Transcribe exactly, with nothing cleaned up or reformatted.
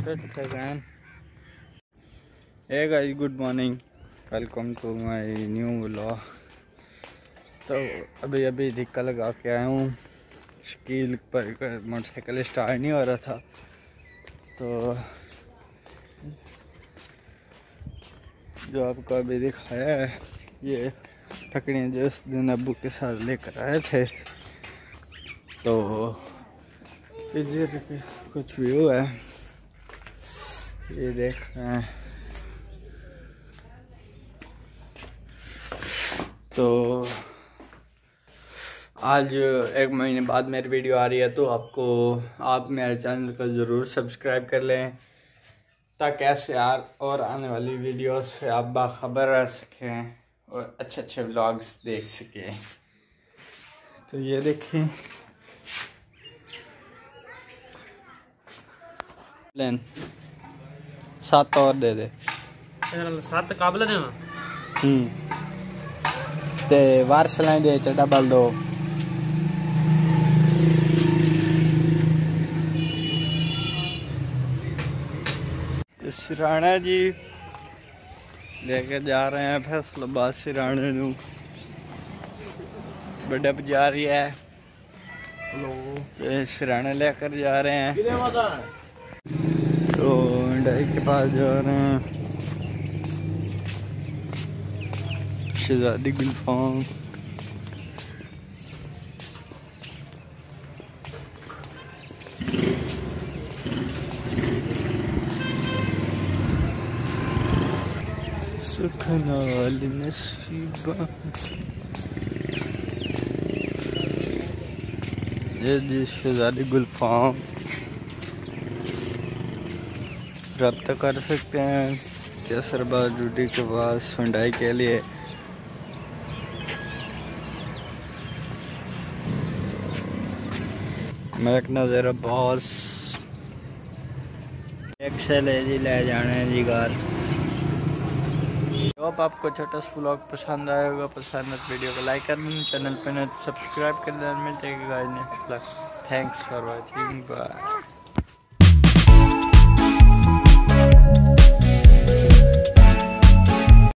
Hey guys, good morning. Welcome to my new vlog. तो अभी अभी धिक्का लगा के आया हूँ। शकील पर मोटरसाइकिल स्टार्ट नहीं हो रहा था, तो जो आपको अभी दिखाया है ये टकड़ियाँ जो उस दिन अब्बू के साथ लेकर आए थे, तो इधर कुछ व्यू है, ये देख रहे हैं। तो आज एक महीने बाद मेरी वीडियो आ रही है, तो आपको आप मेरे चैनल को ज़रूर सब्सक्राइब कर लें ताकि ऐसे यार और आने वाली वीडियोस से आप बाखबर रह सकें और अच्छे अच्छे व्लॉग्स देख सकें। तो ये देखें प्लेन सात और दे दे सात काबले दे हम्म ते वार सलाइन दे च डबल दो सिराना जी लेके जा रहे हैं फैसलाबाद सिराने नू बड़ा बाजार ही है, तो सिराने लेकर जा रहे हैं। तो डाई के पास जा रहे हैं, शहजादी गुलफाम सुखनाल नसीबा ये जी शहजादी गुलफाम रब्ता कर सकते हैं कैसरबाद ड्यूटी के पास हुंडई के लिए। मेक नज़र बॉस एक्सेल है जी, ले जाना है जी घर। होप आपको छोटा सा व्लॉग पसंद आएगा। पसंद है वीडियो को लाइक कर दें, चैनल पे सब्सक्राइब कर दें। मिलते हैं guys next vlog. Thanks for watching, bye.